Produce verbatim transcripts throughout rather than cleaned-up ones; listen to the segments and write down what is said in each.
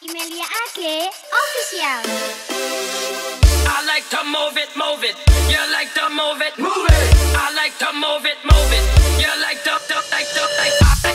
Official. I like to move it, move it. You like to move it, move it. I like to move it, move it. You like to, to, like to, like.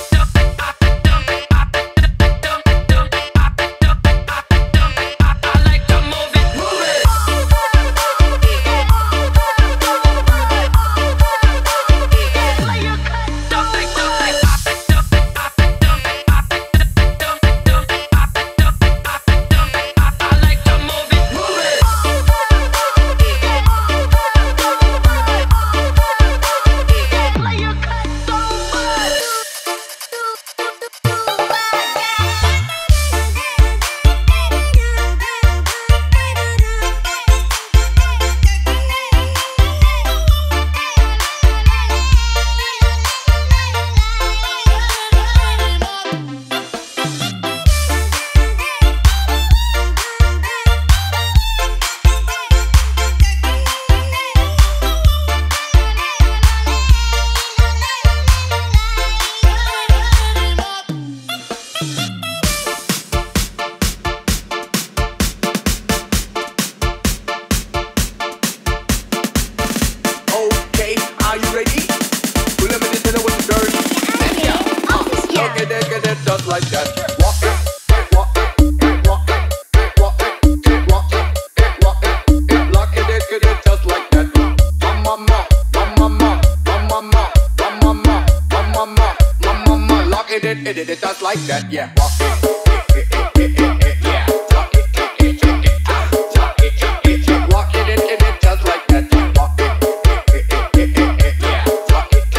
Like that. Walk it, walk it, walk it, walk it, walk it, walk it, lock it, it, it, just like that. Mama, mama, mama, mama, mama, mama, mama, lock it, it, it, it, just like that. Yeah, walk it, yeah, walk it, walk it, walk it, it, it, just like that. Walk it, yeah, walk it,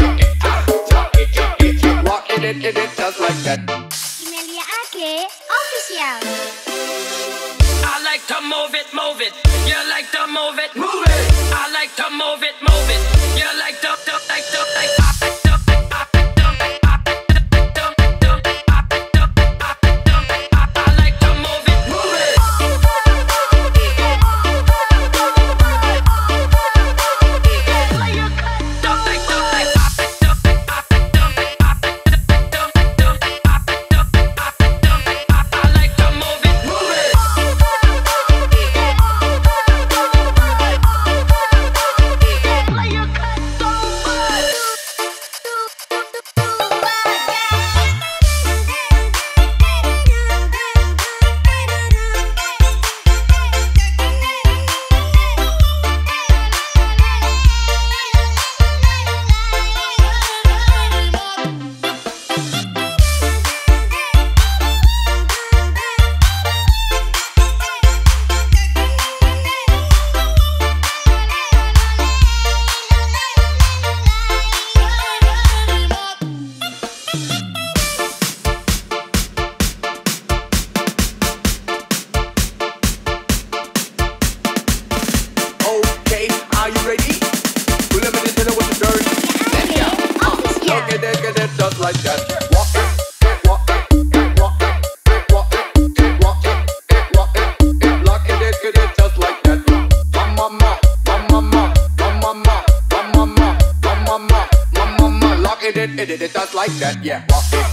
walk it, it, it, just like that. Official. I like to move it, move it. You like to move it, move it. I like to move it, move it. You like to, to, like to, like. Just like that. Walk it, walk it, walk it, walk it, walk it, walk it, lock it, it, it, just like that. Mama, mama, mama, mama, mama, mama, mama, lock it, it, it, just like that. Yeah, walk it.